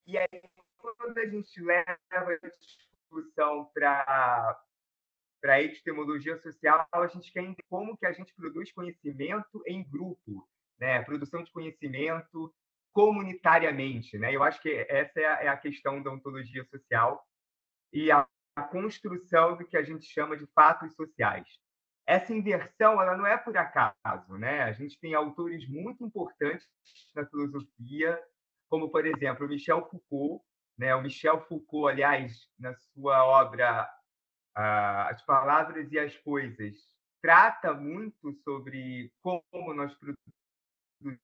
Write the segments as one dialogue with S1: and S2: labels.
S1: E aí, quando a gente leva a discussão para a epistemologia social, a gente quer entender como que a gente produz conhecimento em grupo, né? Produção de conhecimento comunitariamente, né? Eu acho que essa é a questão da ontologia social e a construção do que a gente chama de fatos sociais. Essa inversão, ela não é por acaso, né? A gente tem autores muito importantes na filosofia, como, por exemplo, o Michel Foucault, né? O Michel Foucault, aliás, na sua obra As Palavras e as Coisas, trata muito sobre como nós produzimos,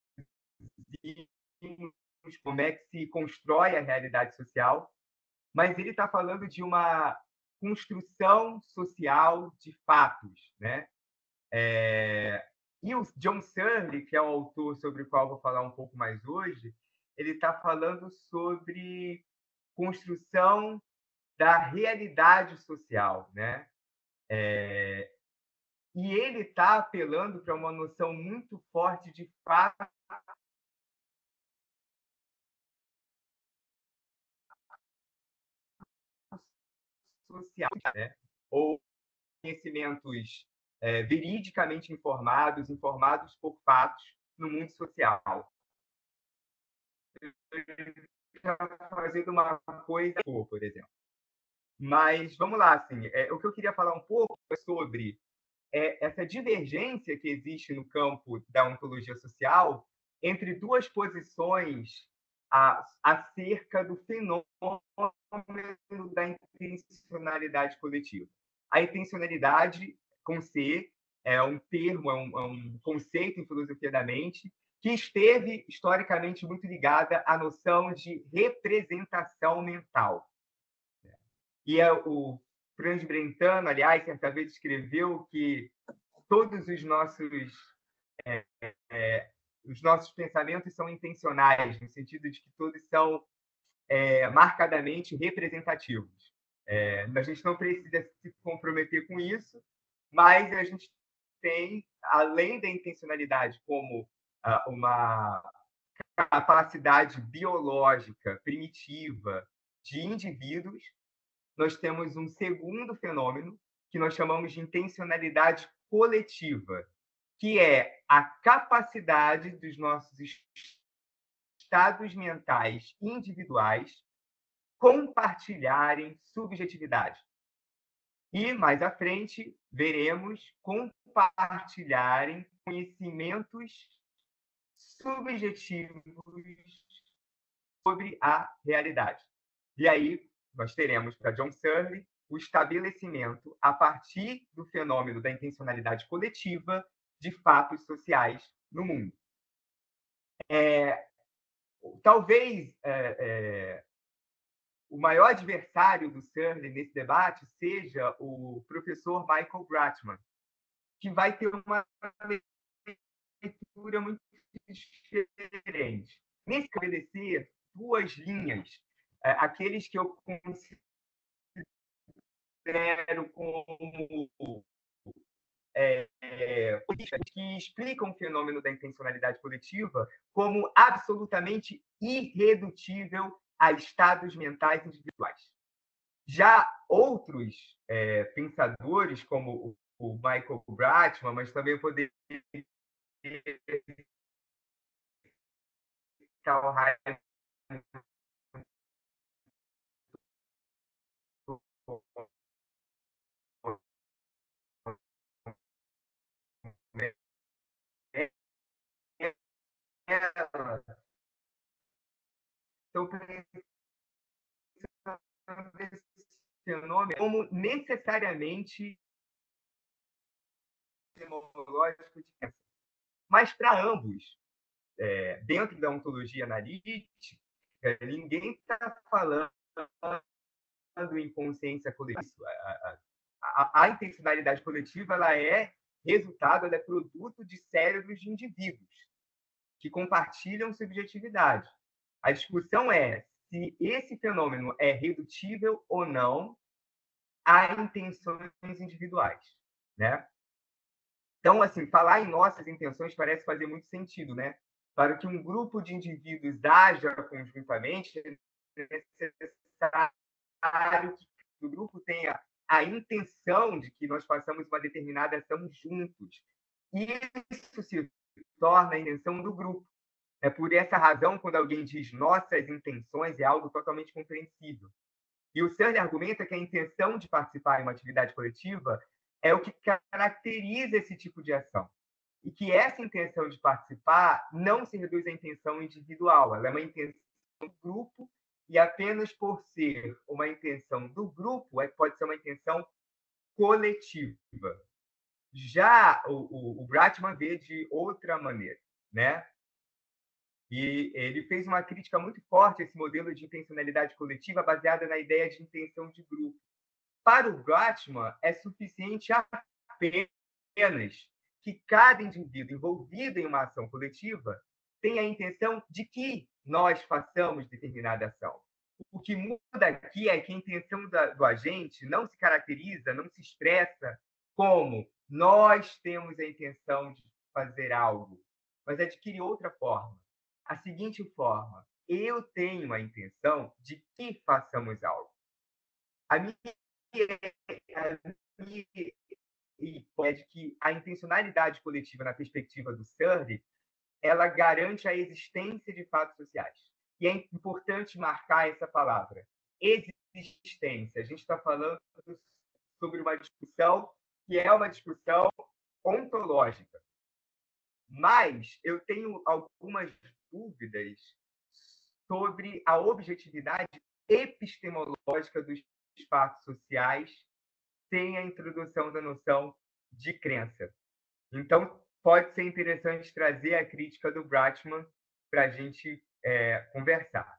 S1: como é que se constrói a realidade social, mas ele está falando de uma construção social de fatos, né? E o John Searle, que é o autor sobre o qual eu vou falar um pouco mais hoje, ele está falando sobre construção da realidade social, né? E ele está apelando para uma noção muito forte de fato social, né? Ou conhecimentos veridicamente informados, informados por fatos no mundo social. Está fazendo uma coisa, por exemplo. Mas vamos lá, assim, o que eu queria falar um pouco é sobre essa divergência que existe no campo da ontologia social entre duas posições acerca do fenômeno da intencionalidade coletiva. A intencionalidade, com C, é um termo, é um conceito em filosofia da mente, que esteve historicamente muito ligada à noção de representação mental. E o Franz Brentano, aliás, certa vez escreveu que todos os nossos pensamentos são intencionais, no sentido de que todos são marcadamente representativos. A gente não precisa se comprometer com isso, mas a gente tem, além da intencionalidade como uma capacidade biológica primitiva de indivíduos, nós temos um segundo fenômeno que nós chamamos de intencionalidade coletiva, que é a capacidade dos nossos estados mentais individuais compartilharem subjetividade. E, mais à frente, veremos compartilharem conhecimentos subjetivos sobre a realidade. E aí, nós teremos, para John Searle, o estabelecimento, a partir do fenômeno da intencionalidade coletiva, de fatos sociais no mundo. Talvez o maior adversário do Searle nesse debate seja o professor Michael Bratman, que vai ter uma leitura muito diferente. Nesse estabelecer duas linhas, aqueles que eu considero como que explicam o fenômeno da intencionalidade coletiva como absolutamente irredutível a estados mentais individuais. Já outros pensadores, como o Michael Bratman, mas também poderia Karl Heinz estão pensando esse fenômeno como necessariamente etimológico de crença. Mas para ambos, dentro da ontologia analítica, ninguém está falando em consciência coletiva. A intencionalidade coletiva ela é resultado, ela é produto de cérebros de indivíduos que compartilham subjetividade. A discussão é se esse fenômeno é redutível ou não a intenções individuais, né? Então, assim, falar em nossas intenções parece fazer muito sentido, né? Para que um grupo de indivíduos haja conjuntamente, é necessário que o grupo tenha a intenção de que nós façamos uma determinada ação juntos. Isso se torna a intenção do grupo. É por essa razão, quando alguém diz nossas intenções, é algo totalmente compreensível. E o Searle argumenta que a intenção de participar em uma atividade coletiva é o que caracteriza esse tipo de ação. E que essa intenção de participar não se reduz à intenção individual, ela é uma intenção do grupo, e apenas por ser uma intenção do grupo, pode ser uma intenção coletiva. Já o Bratman vê de outra maneira, né? E ele fez uma crítica muito forte a esse modelo de intencionalidade coletiva baseada na ideia de intenção de grupo. Para o Bratman, é suficiente apenas que cada indivíduo envolvido em uma ação coletiva tenha a intenção de que nós façamos determinada ação. O que muda aqui é que a intenção do agente não se caracteriza, não se expressa como nós temos a intenção de fazer algo, mas adquire outra forma. A seguinte forma: eu tenho a intenção de que façamos algo. A minha é de que a intencionalidade coletiva, na perspectiva do Searle, ela garante a existência de fatos sociais. E é importante marcar essa palavra, existência. A gente está falando sobre uma discussão que é uma discussão ontológica. Mas eu tenho algumas dúvidas sobre a objetividade epistemológica dos fatos sociais sem a introdução da noção de crença. Então, pode ser interessante trazer a crítica do Bratman para a gente conversar.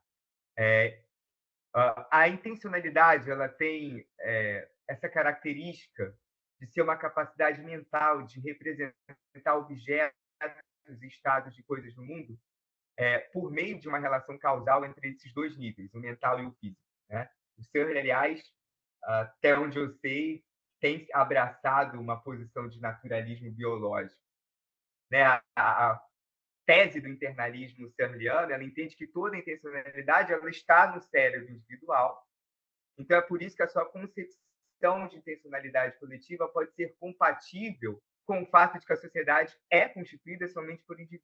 S1: A intencionalidade ela tem essa característica de ser uma capacidade mental de representar objetos e estados de coisas no mundo por meio de uma relação causal entre esses dois níveis, o mental e o físico, né? O Searle, aliás, até onde eu sei, tem abraçado uma posição de naturalismo biológico, né? A tese do internalismo searliano, ela entende que toda a intencionalidade ela está no cérebro individual. Então é por isso que a sua concepção de intencionalidade coletiva pode ser compatível com o fato de que a sociedade é constituída somente por indivíduos.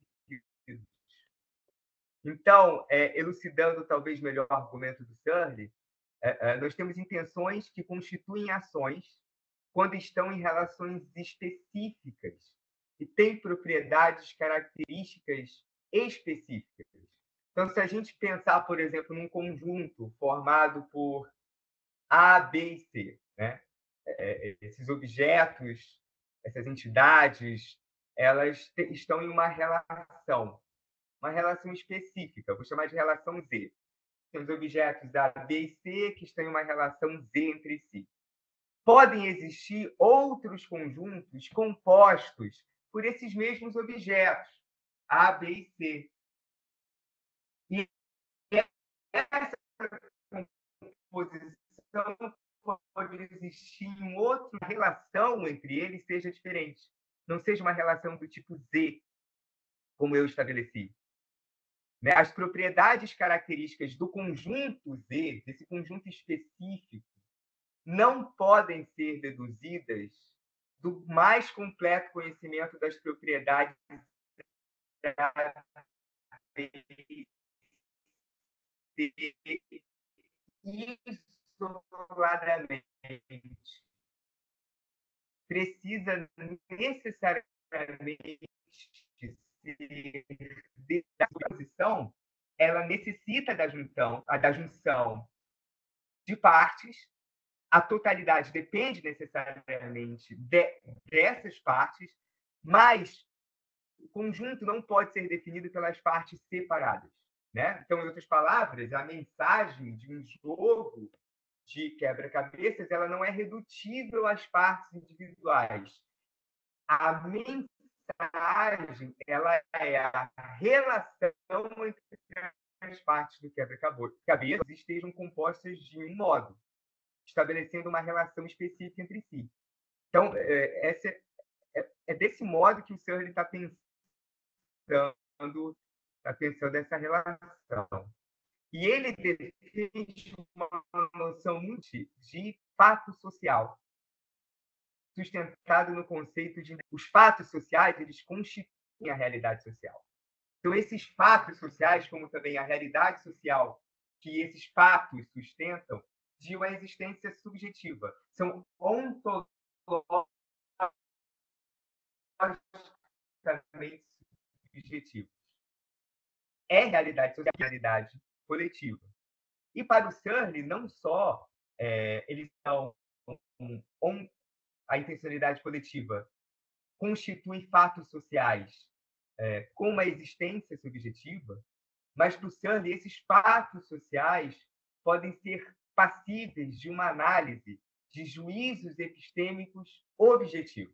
S1: Então, elucidando talvez melhor o argumento do Searle, nós temos intenções que constituem ações quando estão em relações específicas e têm propriedades, características específicas. Então, se a gente pensar, por exemplo, num conjunto formado por A, B e C, né? Esses objetos, essas entidades, elas estão em uma relação específica, vou chamar de relação Z. Tem os objetos A, B e C que estão em uma relação Z entre si. Podem existir outros conjuntos compostos por esses mesmos objetos, A, B e C. E essa composição pode existir em outra relação entre eles seja diferente. Não seja uma relação do tipo Z, como eu estabeleci. As propriedades características do conjunto Z, desse conjunto específico, não podem ser deduzidas do mais completo conhecimento das propriedades isoladamente. Precisa necessariamente ser da posição, ela necessita da junção de partes. A totalidade depende necessariamente dessas partes, mas o conjunto não pode ser definido pelas partes separadas, né? Então, em outras palavras, a mensagem de um jogo de quebra-cabeças ela não é redutível às partes individuais. A mensagem ela é a relação entre as partes do quebra-cabeças estejam compostas de um modo, estabelecendo uma relação específica entre si. Então, é desse modo que o Searle está pensando a questão dessa relação. E ele defende uma noção muito de fato social, sustentado no conceito de os fatos sociais, eles constituem a realidade social. Então, esses fatos sociais, como também a realidade social que esses fatos sustentam, de uma existência subjetiva. São ontologicamente subjetivos. É realidade social, é realidade coletiva. E para o Searle, não só eles são a intencionalidade coletiva constitui fatos sociais com uma existência subjetiva, mas para o Searle, esses fatos sociais podem ser passíveis de uma análise de juízos epistêmicos objetivos.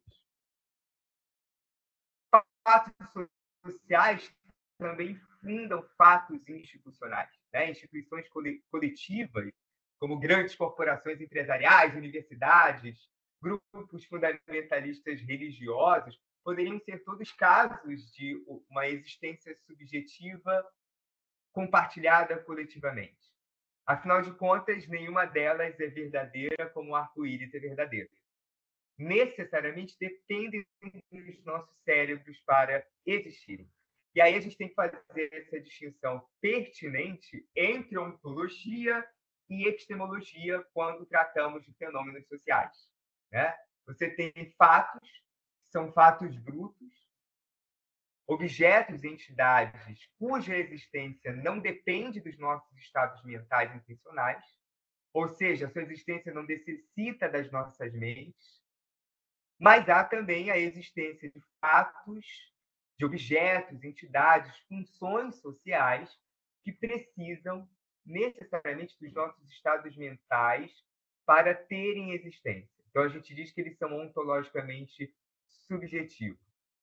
S1: Fatos sociais também fundam fatos institucionais, né? Instituições coletivas, como grandes corporações empresariais, universidades, grupos fundamentalistas religiosos, poderiam ser todos casos de uma existência subjetiva compartilhada coletivamente. Afinal de contas, nenhuma delas é verdadeira como o arco-íris é verdadeiro. Necessariamente dependem dos nossos cérebros para existirem. E aí a gente tem que fazer essa distinção pertinente entre ontologia e epistemologia quando tratamos de fenômenos sociais, né? Você tem fatos, que são fatos brutos, objetos e entidades cuja existência não depende dos nossos estados mentais intencionais, ou seja, a sua existência não necessita das nossas mentes, mas há também a existência de fatos, de objetos, entidades, funções sociais que precisam necessariamente dos nossos estados mentais para terem existência. Então, a gente diz que eles são ontologicamente subjetivos.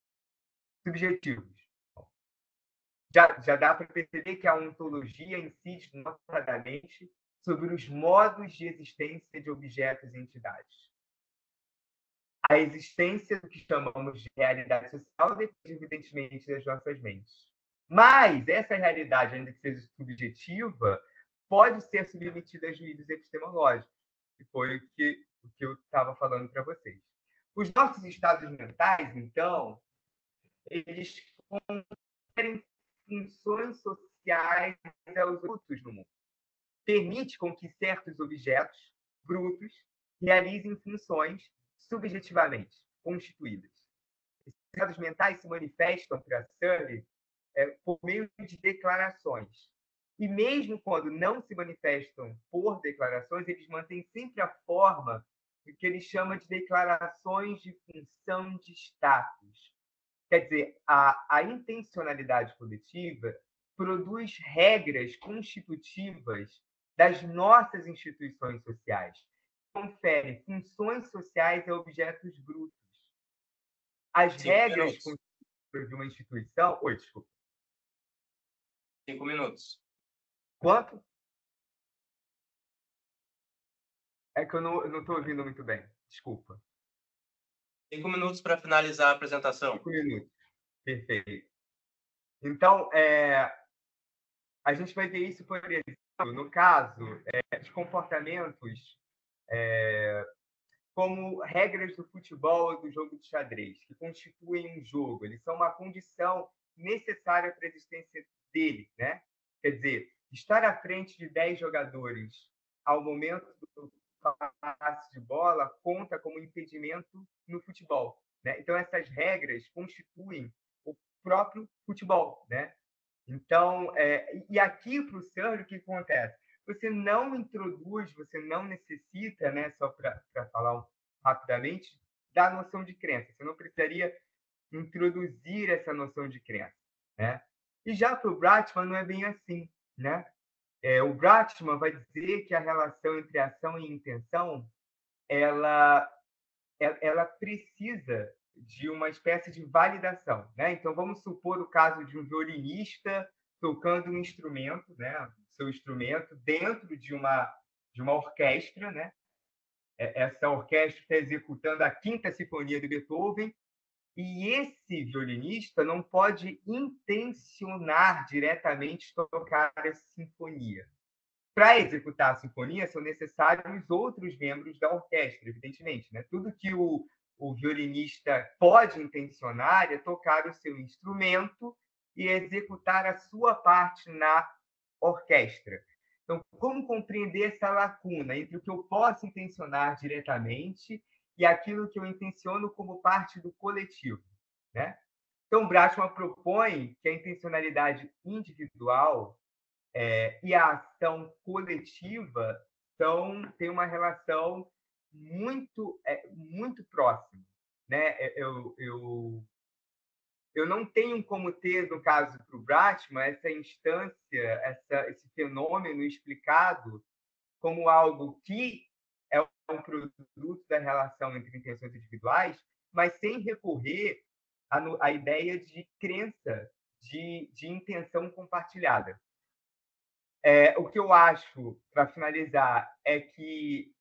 S1: Já dá para perceber que a ontologia incide notadamente sobre os modos de existência de objetos e entidades. A existência do que chamamos de realidade social depende, evidentemente, das nossas mentes. Mas essa realidade, ainda que seja subjetiva, pode ser submetida a juízos epistemológicos, que foi o que eu estava falando para vocês. Os nossos estados mentais, então, eles conferem funções sociais aos brutos no mundo. Permite com que certos objetos brutos realizem funções subjetivamente constituídas. Esses estados mentais se manifestam para Searle por meio de declarações. E mesmo quando não se manifestam por declarações, eles mantêm sempre a forma do que ele chama de declarações de função de status. Quer dizer, a intencionalidade coletiva produz regras constitutivas das nossas instituições sociais, confere funções sociais a objetos brutos. As
S2: 5
S1: regras
S2: minutos.
S1: de uma instituição... Oi, desculpa.
S2: 5 minutos.
S1: Quanto? É que eu não estou ouvindo muito bem. Desculpa.
S2: 5 minutos para finalizar a apresentação.
S1: 5 minutos. Perfeito. Então, a gente vai ver isso, por exemplo, no caso de comportamentos como regras do futebol ou do jogo de xadrez, que constituem um jogo. Eles são uma condição necessária para a existência dele, né? Quer dizer, estar à frente de 10 jogadores ao momento do passe de bola conta como impedimento no futebol, né? Então, essas regras constituem o próprio futebol, né? Então, e aqui para o Searle, o que acontece? Você não introduz, você não necessita, né, só para falar rapidamente, da noção de crença. Você não precisaria introduzir essa noção de crença, né? E já para o Bratman não é bem assim, né? O Bratman vai dizer que a relação entre ação e intenção, ela precisa de uma espécie de validação, né? Então vamos supor o caso de um violinista tocando um instrumento, né? Seu instrumento dentro de uma orquestra, né? Essa orquestra está executando a Quinta Sinfonia de Beethoven E esse violinista não pode intencionar diretamente tocar essa sinfonia. Para executar a sinfonia, são necessários outros membros da orquestra, evidentemente. Né? Tudo que o violinista pode intencionar é tocar o seu instrumento e executar a sua parte na orquestra. Então, como compreender essa lacuna entre o que eu posso intencionar diretamente e aquilo que eu intenciono como parte do coletivo? Né? Então, Brashman propõe que a intencionalidade individual e a ação coletiva têm uma relação muito próxima. Né? Eu não tenho como ter, no caso para o Brashman, essa instância, esse fenômeno explicado como algo que é um produto da relação entre intenções individuais, mas sem recorrer à ideia de crença, de intenção compartilhada. O que eu acho, para finalizar, é que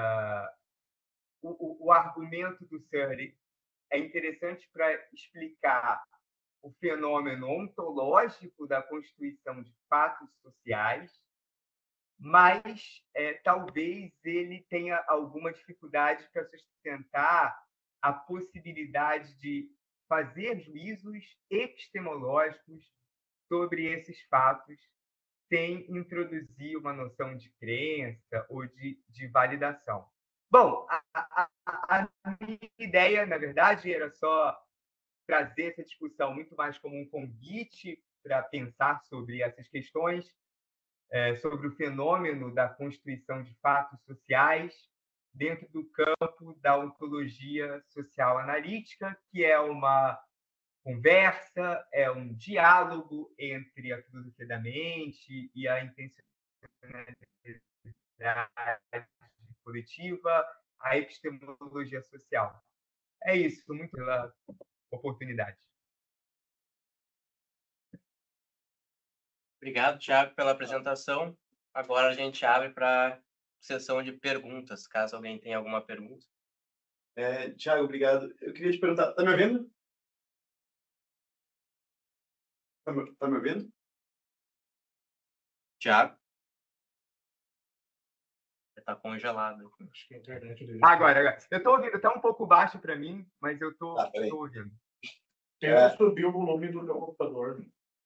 S1: o argumento do Searle é interessante para explicar o fenômeno ontológico da constituição de fatos sociais, mas talvez ele tenha alguma dificuldade para sustentar a possibilidade de fazer juízos epistemológicos sobre esses fatos sem introduzir uma noção de crença ou de validação. Bom, a minha ideia, na verdade, era só trazer essa discussão muito mais como um convite para pensar sobre essas questões, sobre o fenômeno da constituição de fatos sociais dentro do campo da ontologia social analítica, que é uma conversa, é um diálogo entre a filosofia da mente e a intencionalidade coletiva, a epistemologia social. É isso, muito pela oportunidade.
S2: Obrigado, Thiago, pela apresentação. Agora a gente abre para sessão de perguntas, caso alguém tenha alguma pergunta.
S3: Thiago, obrigado. Eu queria te perguntar, tá me ouvindo? Tá me ouvindo?
S2: Thiago? Está congelado.
S3: Acho que a internet dele.
S1: Agora. Eu estou ouvindo, está um pouco baixo para mim, mas eu estou ouvindo.
S3: Tenta subir o volume do meu computador.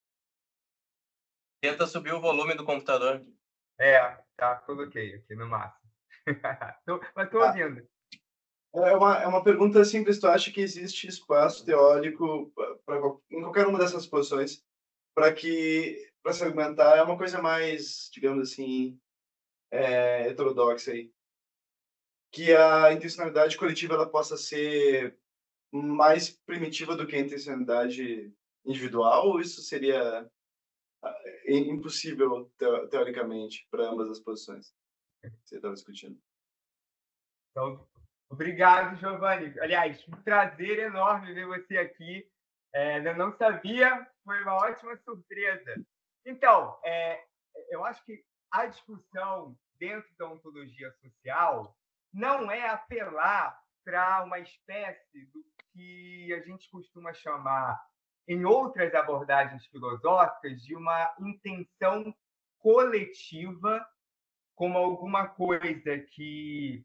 S2: Tenta subir o volume do computador.
S1: Tá, coloquei aqui no máximo. Mas estou ouvindo.
S3: É uma pergunta simples. Tu acha que existe espaço teórico em qualquer uma dessas posições para se argumentar? É uma coisa mais, digamos assim, heterodoxa aí. Que a intencionalidade coletiva ela possa ser mais primitiva do que a intencionalidade individual, ou isso seria impossível teoricamente para ambas as posições que você estava discutindo?
S1: Então, obrigado, Giovanni. Aliás, um prazer enorme ver você aqui. Eu não sabia, foi uma ótima surpresa. Então, eu acho que a discussão dentro da ontologia social não é apelar para uma espécie do que a gente costuma chamar, em outras abordagens filosóficas, de uma intenção coletiva como alguma coisa que,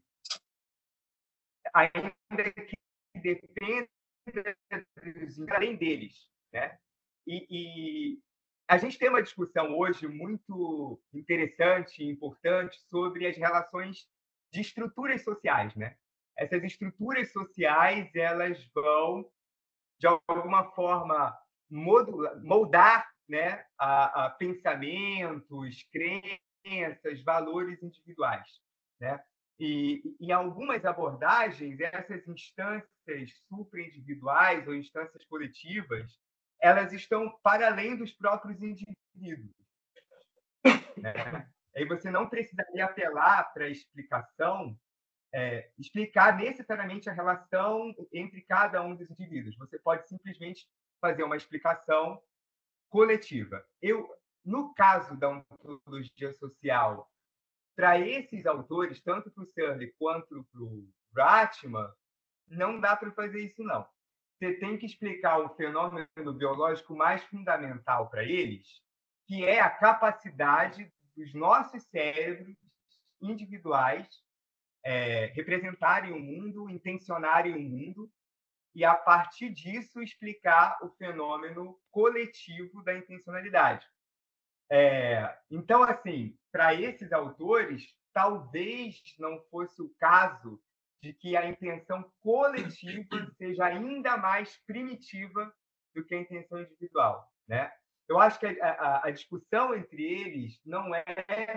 S1: ainda que dependa além deles. Né? E a gente tem uma discussão hoje muito interessante e importante sobre as relações de estruturas sociais. Né? Essas estruturas sociais elas vão, de alguma forma, moldar, né, a pensamentos, crenças, valores individuais. Né? E em algumas abordagens, essas instâncias supraindividuais ou instâncias coletivas, elas estão para além dos próprios indivíduos. Né? Aí você não precisaria apelar para a explicação, explicar necessariamente a relação entre cada um dos indivíduos. Você pode simplesmente fazer uma explicação coletiva. No caso da ontologia social, para esses autores, tanto para o Searle quanto para o Brashman, não dá para fazer isso, não. você tem que explicar o fenômeno biológico mais fundamental para eles, que é a capacidade dos nossos cérebros individuais representarem o mundo, intencionarem o mundo, e, a partir disso, explicar o fenômeno coletivo da intencionalidade. Então, assim, para esses autores, talvez não fosse o caso de que a intenção coletiva seja ainda mais primitiva do que a intenção individual, né? Eu acho que a discussão entre eles não é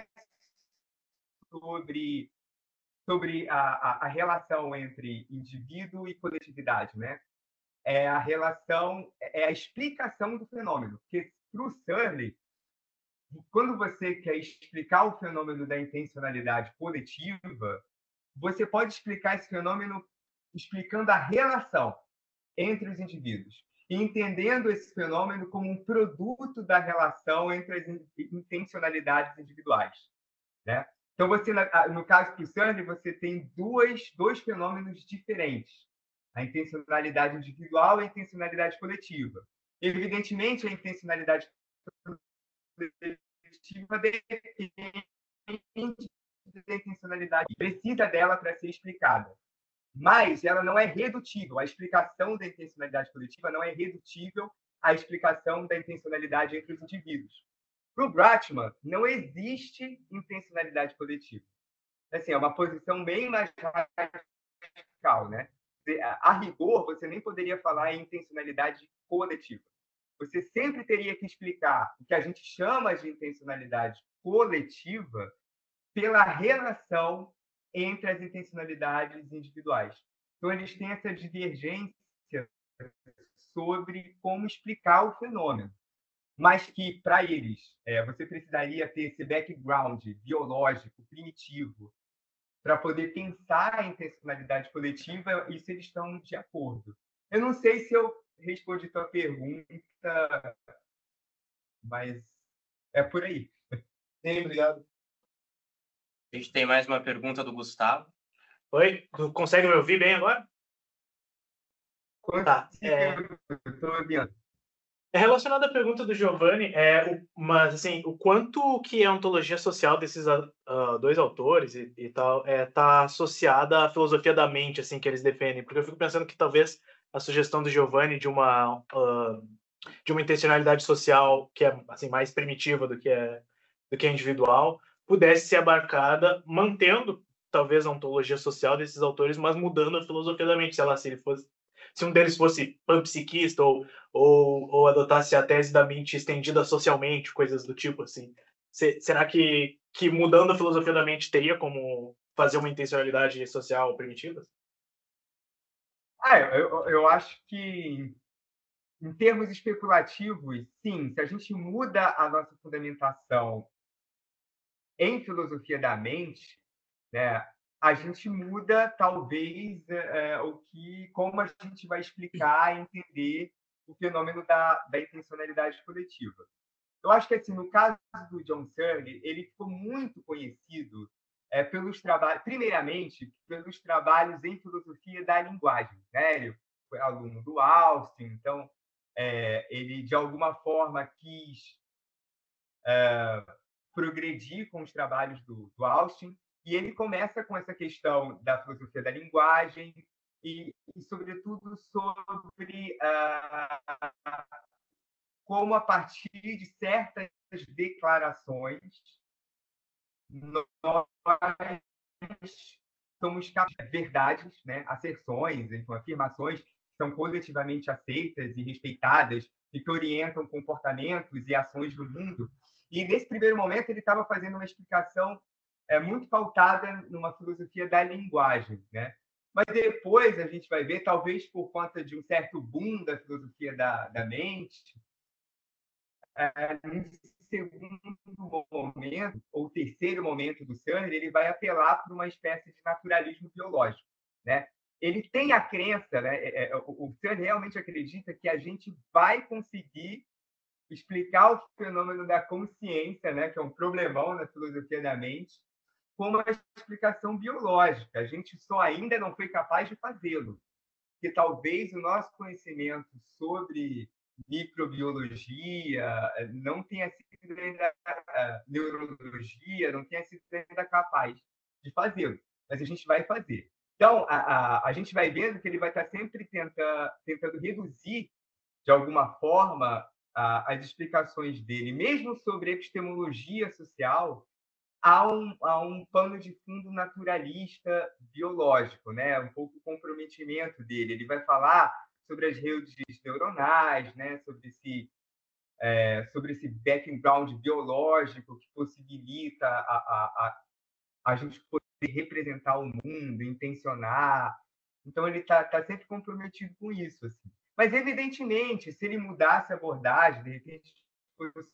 S1: sobre a relação entre indivíduo e coletividade, né? É a relação, é a explicação do fenômeno. Porque, para o Searle, quando você quer explicar o fenômeno da intencionalidade coletiva, você pode explicar esse fenômeno explicando a relação entre os indivíduos, entendendo esse fenômeno como um produto da relação entre as intencionalidades individuais, né? Então, você, no caso do Searle, você tem dois fenômenos diferentes: a intencionalidade individual e a intencionalidade coletiva. Evidentemente, a intencionalidade coletiva depende da intencionalidade, precisa dela para ser explicada. Mas ela não é redutível. A explicação da intencionalidade coletiva não é redutível à explicação da intencionalidade entre os indivíduos. Para o Bratman, não existe intencionalidade coletiva. Assim, é uma posição bem mais radical, né? A rigor, você nem poderia falar em intencionalidade coletiva. Você sempre teria que explicar o que a gente chama de intencionalidade coletiva pela relação entre as intencionalidades individuais. Então, eles têm essa divergência sobre como explicar o fenômeno, mas que, para eles, você precisaria ter esse background biológico, primitivo, para poder pensar a intencionalidade coletiva, isso eles estão de acordo. Eu não sei se eu respondi a tua pergunta, mas é por aí.
S3: Sim, obrigado.
S2: A gente tem mais uma pergunta do Gustavo.
S4: Oi, tu consegue me ouvir bem agora? Tá.
S1: Estou ouvindo.
S4: É relacionado à pergunta do Giovanni, mas assim, o quanto que a ontologia social desses dois autores e tal está associada à filosofia da mente, assim, que eles defendem? Porque eu fico pensando que talvez a sugestão do Giovanni de uma intencionalidade social que é assim mais primitiva do que a individual pudesse ser abarcada mantendo talvez a ontologia social desses autores, mas mudando a filosofia da mente, sei lá, se um deles fosse panpsiquista ou adotasse a tese da mente estendida socialmente, coisas do tipo, assim. Será que mudando a filosofia da mente teria como fazer uma intencionalidade social primitiva?
S1: Eu acho que, em termos especulativos, sim, se a gente muda a nossa fundamentação em filosofia da mente, né, a gente muda, talvez, como a gente vai explicar e entender o fenômeno da intencionalidade coletiva. Eu acho que, assim, no caso do John Searle, ele ficou muito conhecido pelos trabalhos, primeiramente, pelos trabalhos em filosofia da linguagem, né? Ele foi aluno do Austin, então ele, de alguma forma, quis progredir com os trabalhos do Austin, e ele começa com essa questão da filosofia da linguagem e sobretudo, sobre como, a partir de certas declarações, nós somos capazes de verdades, né? Asserções, então, afirmações que são coletivamente aceitas e respeitadas e que orientam comportamentos e ações do mundo. E, nesse primeiro momento, ele estava fazendo uma explicação muito pautada numa filosofia da linguagem, né? Mas depois a gente vai ver, talvez por conta de um certo boom da filosofia da mente, no segundo momento, ou terceiro momento do Searle, ele vai apelar para uma espécie de naturalismo biológico, né? Ele tem a crença, né? O Searle realmente acredita que a gente vai conseguir explicar o fenômeno da consciência, né? Que é um problemão na filosofia da mente, com uma explicação biológica. A gente só ainda não foi capaz de fazê-lo. que talvez o nosso conhecimento sobre microbiologia não tenha sido ainda, neurologia, não tenha sido ainda capaz de fazê-lo, mas a gente vai fazer. Então, a gente vai vendo que ele vai estar sempre tentando reduzir, de alguma forma, as explicações dele, mesmo sobre epistemologia social, a um pano de fundo naturalista biológico, né? Um pouco o comprometimento dele. Ele vai falar sobre as redes neuronais, né? Sobre esse background biológico que possibilita a gente poder representar o mundo, intencionar. Então, ele tá sempre comprometido com isso. Assim. Mas, evidentemente, se ele mudasse a abordagem, de repente, fosse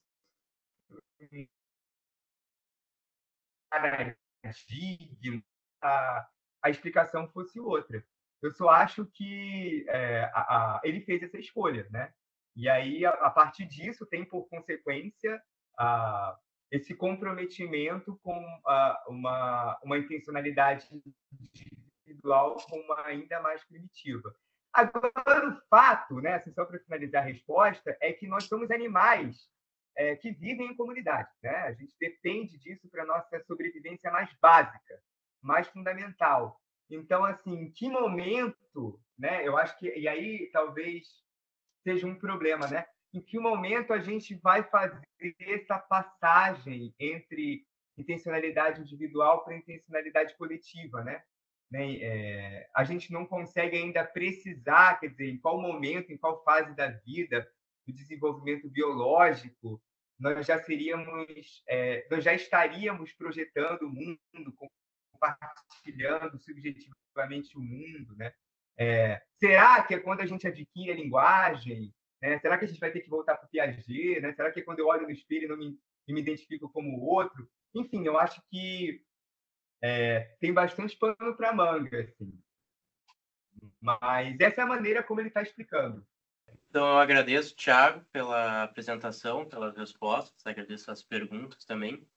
S1: paradigma, a explicação fosse outra. Eu só acho que ele fez essa escolha, né? E aí, a partir disso, tem por consequência esse comprometimento com uma intencionalidade individual como ainda mais primitiva. Agora, o fato, né, assim, só para finalizar a resposta, é que nós somos animais que vivem em comunidade. Né? A gente depende disso para a nossa sobrevivência mais básica, mais fundamental. Então, assim, em que momento, né, eu acho que, e aí talvez seja um problema, né? Em que momento a gente vai fazer essa passagem entre intencionalidade individual para intencionalidade coletiva, né? A gente não consegue ainda precisar, quer dizer, em qual momento, em qual fase da vida, do desenvolvimento biológico, nós já estaríamos projetando o mundo, compartilhando subjetivamente o mundo, né? Será que é quando a gente adquire a linguagem? Né? Será que a gente vai ter que voltar para o Piaget? Né? Será que é quando eu olho no espelho e me identifico como o outro? Enfim, eu acho que tem bastante pano para manga, assim. Mas essa é a maneira como ele está explicando.
S2: Então, eu agradeço, Thiago, pela apresentação, pelas respostas, agradeço as perguntas também.